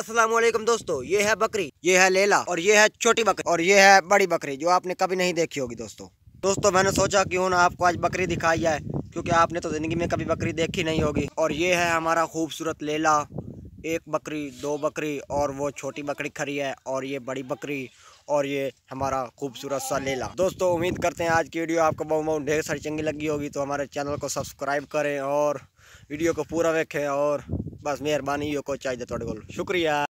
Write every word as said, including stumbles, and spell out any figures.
अस्सलामुअलैकुम दोस्तों, ये है बकरी, ये है लैला और ये है छोटी बकरी और ये है बड़ी बकरी जो आपने कभी नहीं देखी होगी। दोस्तों दोस्तों मैंने सोचा क्यों ना आपको आज बकरी दिखाई जाए, क्योंकि आपने तो ज़िंदगी में कभी बकरी देखी नहीं होगी। और ये है हमारा खूबसूरत लैला। एक बकरी, दो बकरी और वो छोटी बकरी खड़ी है और ये बड़ी बकरी और ये हमारा खूबसूरत सा लैला। दोस्तों उम्मीद करते हैं आज की वीडियो आपको बहुत बहुत ढेर सारी चंगी लगी होगी, तो हमारे चैनल को सब्सक्राइब करें और वीडियो को पूरा देखें। और बस मेहरबानी को चाहिए थोड़े को शुक्रिया।